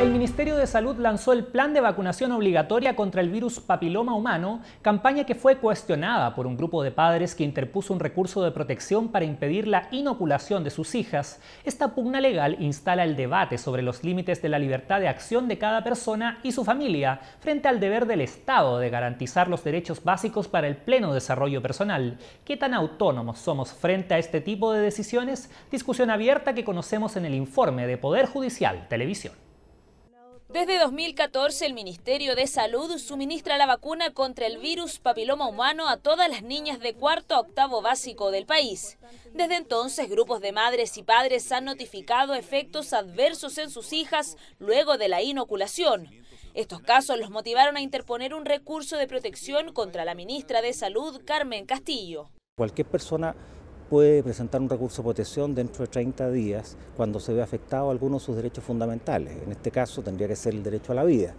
El Ministerio de Salud lanzó el plan de vacunación obligatoria contra el virus papiloma humano, campaña que fue cuestionada por un grupo de padres que interpuso un recurso de protección para impedir la inoculación de sus hijas. Esta pugna legal instala el debate sobre los límites de la libertad de acción de cada persona y su familia frente al deber del Estado de garantizar los derechos básicos para el pleno desarrollo personal. ¿Qué tan autónomos somos frente a este tipo de decisiones? Discusión abierta que conocemos en el informe de Poder Judicial Televisión. Desde 2014, el Ministerio de Salud suministra la vacuna contra el virus papiloma humano a todas las niñas de cuarto a octavo básico del país. Desde entonces, grupos de madres y padres han notificado efectos adversos en sus hijas luego de la inoculación. Estos casos los motivaron a interponer un recurso de protección contra la ministra de Salud, Carmen Castillo. Cualquier persona puede presentar un recurso de protección dentro de 30 días cuando se ve afectado alguno de sus derechos fundamentales. En este caso tendría que ser el derecho a la vida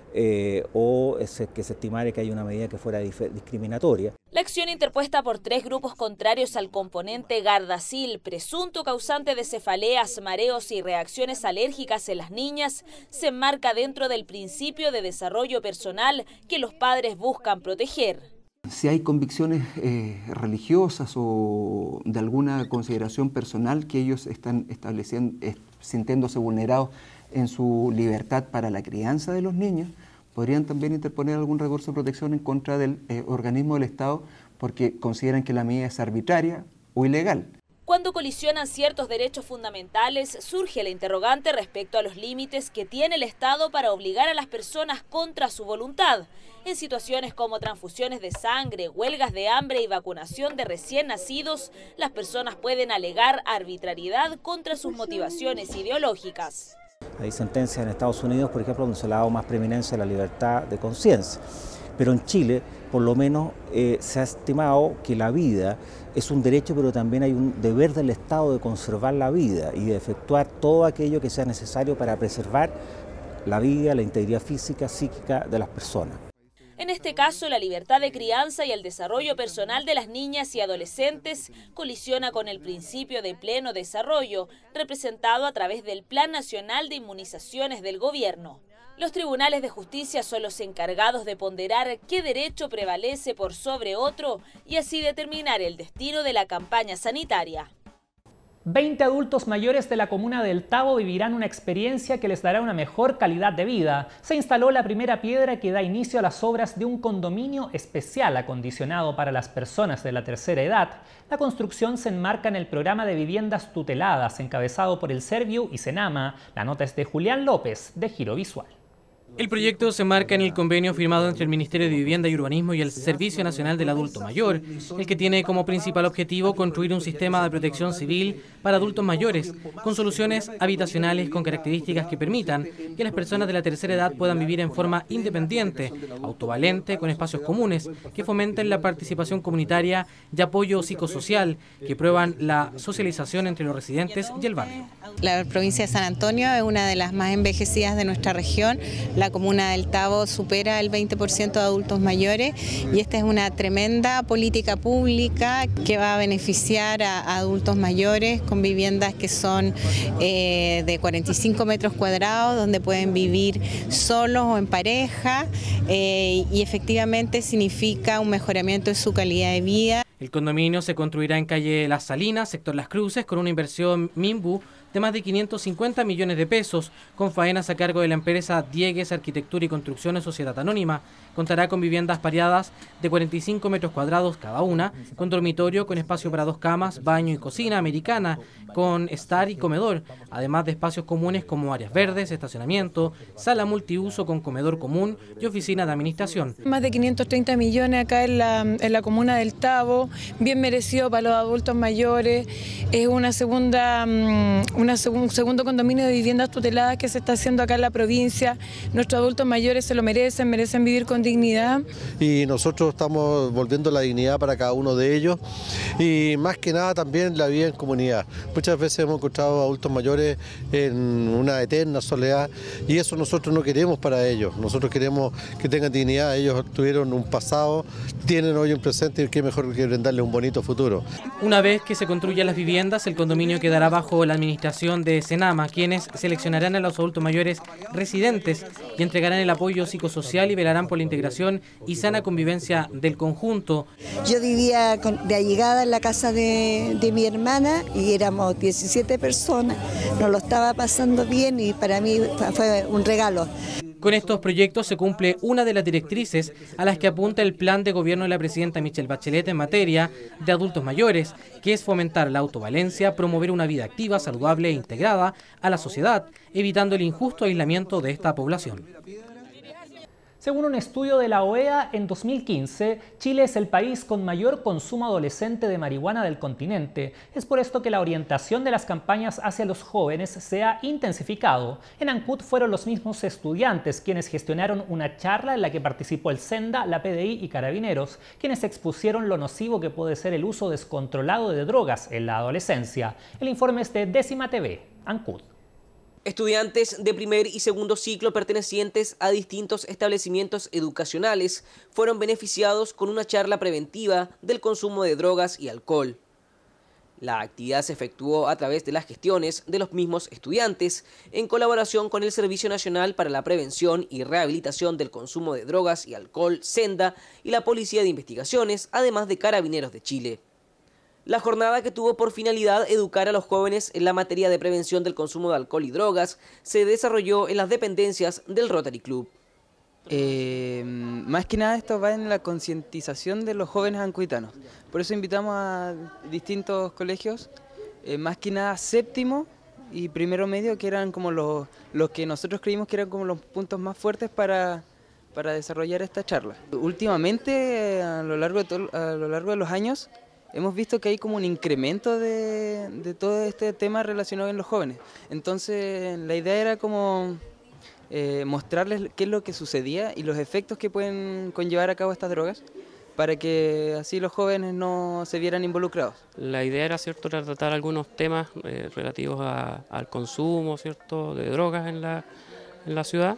o que se estimare que hay una medida que fuera discriminatoria. La acción interpuesta por 3 grupos contrarios al componente Gardasil, presunto causante de cefaleas, mareos y reacciones alérgicas en las niñas, se enmarca dentro del principio de desarrollo personal que los padres buscan proteger. Si hay convicciones religiosas o de alguna consideración personal que ellos están estableciendo, sintiéndose vulnerados en su libertad para la crianza de los niños, podrían también interponer algún recurso de protección en contra del organismo del Estado porque consideran que la medida es arbitraria o ilegal. Cuando colisionan ciertos derechos fundamentales, surge la interrogante respecto a los límites que tiene el Estado para obligar a las personas contra su voluntad. En situaciones como transfusiones de sangre, huelgas de hambre y vacunación de recién nacidos, las personas pueden alegar arbitrariedad contra sus motivaciones ideológicas. Hay sentencias en Estados Unidos, por ejemplo, donde se le ha dado más preeminencia a la libertad de conciencia. Pero en Chile, por lo menos, se ha estimado que la vida es un derecho, pero también hay un deber del Estado de conservar la vida y de efectuar todo aquello que sea necesario para preservar la vida, la integridad física, psíquica de las personas. En este caso, la libertad de crianza y el desarrollo personal de las niñas y adolescentes colisiona con el principio de pleno desarrollo, representado a través del Plan Nacional de Inmunizaciones del Gobierno. Los tribunales de justicia son los encargados de ponderar qué derecho prevalece por sobre otro y así determinar el destino de la campaña sanitaria. 20 adultos mayores de la comuna del Tabo vivirán una experiencia que les dará una mejor calidad de vida. Se instaló la primera piedra que da inicio a las obras de un condominio especial acondicionado para las personas de la tercera edad. La construcción se enmarca en el programa de viviendas tuteladas encabezado por el Serviu y Senama. La nota es de Julián López, de Giro Visual. El proyecto se marca en el convenio firmado entre el Ministerio de Vivienda y Urbanismo y el Servicio Nacional del Adulto Mayor, el que tiene como principal objetivo construir un sistema de protección civil para adultos mayores, con soluciones habitacionales con características que permitan que las personas de la tercera edad puedan vivir en forma independiente, autovalente, con espacios comunes, que fomenten la participación comunitaria y apoyo psicosocial, que prueban la socialización entre los residentes y el barrio. La provincia de San Antonio es una de las más envejecidas de nuestra región. La comuna del Tabo supera el 20% de adultos mayores y esta es una tremenda política pública que va a beneficiar a adultos mayores con viviendas que son de 45 metros cuadrados, donde pueden vivir solos o en pareja y efectivamente significa un mejoramiento de su calidad de vida. El condominio se construirá en calle Las Salinas, sector Las Cruces, con una inversión Minbu de más de 550 millones de pesos, con faenas a cargo de la empresa Diegues Arquitectura y Construcciones Sociedad Anónima. Contará con viviendas pareadas de 45 metros cuadrados cada una, con dormitorio con espacio para 2 camas, baño y cocina americana, con estar y comedor, además de espacios comunes como áreas verdes, estacionamiento, sala multiuso con comedor común y oficina de administración. Más de 530 millones acá en la comuna del Tabo, bien merecido para los adultos mayores. Es un segundo condominio de viviendas tuteladas que se está haciendo acá en la provincia. Nuestros adultos mayores se lo merecen vivir con dignidad. Y nosotros estamos volviendo la dignidad para cada uno de ellos y más que nada también la vida en comunidad. Muchas veces hemos encontrado adultos mayores en una eterna soledad y eso nosotros no queremos para ellos. Nosotros queremos que tengan dignidad. Ellos tuvieron un pasado, tienen hoy un presente y qué mejor que brindarles un bonito futuro. Una vez que se construyan las viviendas, el condominio quedará bajo la administración integración de Senama, quienes seleccionarán a los adultos mayores residentes y entregarán el apoyo psicosocial y velarán por la integración y sana convivencia del conjunto. Yo vivía de allegada en la casa de mi hermana y éramos 17 personas, nos lo estaba pasando bien y para mí fue un regalo. Con estos proyectos se cumple una de las directrices a las que apunta el plan de gobierno de la presidenta Michelle Bachelet en materia de adultos mayores, que es fomentar la autovalencia, promover una vida activa, saludable e integrada a la sociedad, evitando el injusto aislamiento de esta población. Según un estudio de la OEA, en 2015, Chile es el país con mayor consumo adolescente de marihuana del continente. Es por esto que la orientación de las campañas hacia los jóvenes se ha intensificado. En Ancud fueron los mismos estudiantes quienes gestionaron una charla en la que participó el Senda, la PDI y Carabineros, quienes expusieron lo nocivo que puede ser el uso descontrolado de drogas en la adolescencia. El informe es de Décima TV, Ancud. Estudiantes de primer y segundo ciclo pertenecientes a distintos establecimientos educacionales fueron beneficiados con una charla preventiva del consumo de drogas y alcohol. La actividad se efectuó a través de las gestiones de los mismos estudiantes en colaboración con el Servicio Nacional para la Prevención y Rehabilitación del Consumo de Drogas y Alcohol, Senda, y la Policía de Investigaciones, además de Carabineros de Chile. La jornada, que tuvo por finalidad educar a los jóvenes en la materia de prevención del consumo de alcohol y drogas, se desarrolló en las dependencias del Rotary Club. Más que nada esto va en la concientización de los jóvenes ancuitanos. Por eso invitamos a distintos colegios, más que nada séptimo y primero medio, que eran como los que nosotros creímos que eran como los puntos más fuertes para desarrollar esta charla. Últimamente, a lo largo de los años, hemos visto que hay como un incremento de todo este tema relacionado en los jóvenes. Entonces la idea era como mostrarles qué es lo que sucedía y los efectos que pueden conllevar a cabo estas drogas, para que así los jóvenes no se vieran involucrados. La idea era, ¿cierto?, tratar algunos temas relativos al consumo, ¿cierto?, de drogas en la ciudad,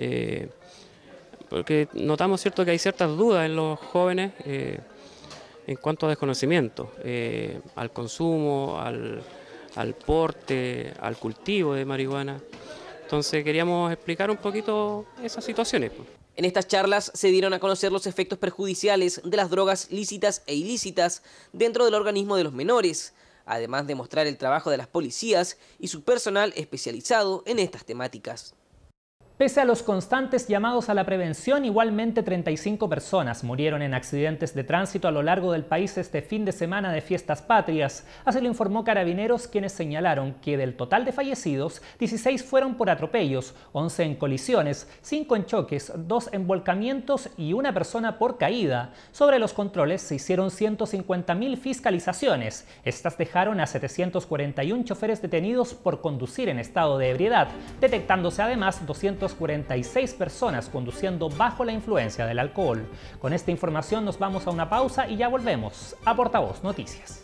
porque notamos, ¿cierto?, que hay ciertas dudas en los jóvenes en cuanto a desconocimiento, al consumo, al porte, al cultivo de marihuana. Entonces queríamos explicar un poquito esas situaciones. En estas charlas se dieron a conocer los efectos perjudiciales de las drogas lícitas e ilícitas dentro del organismo de los menores, además de mostrar el trabajo de las policías y su personal especializado en estas temáticas. Pese a los constantes llamados a la prevención, igualmente 35 personas murieron en accidentes de tránsito a lo largo del país este fin de semana de fiestas patrias. Así lo informó Carabineros, quienes señalaron que del total de fallecidos, 16 fueron por atropellos, 11 en colisiones, 5 en choques, 2 en volcamientos y una persona por caída. Sobre los controles se hicieron 150.000 fiscalizaciones. Estas dejaron a 741 choferes detenidos por conducir en estado de ebriedad, detectándose además 246 personas conduciendo bajo la influencia del alcohol. Con esta información nos vamos a una pausa y ya volvemos a Portavoz Noticias.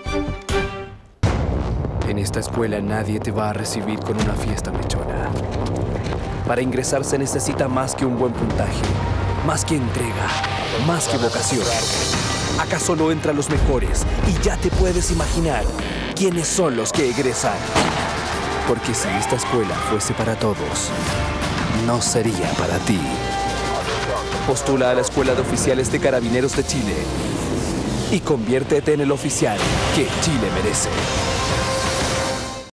En esta escuela nadie te va a recibir con una fiesta mechona. Para ingresar se necesita más que un buen puntaje, más que entrega, más que vocación. Acá solo entran los mejores y ya te puedes imaginar quiénes son los que egresan. Porque si esta escuela fuese para todos, no sería para ti. Postula a la Escuela de Oficiales de Carabineros de Chile y conviértete en el oficial que Chile merece.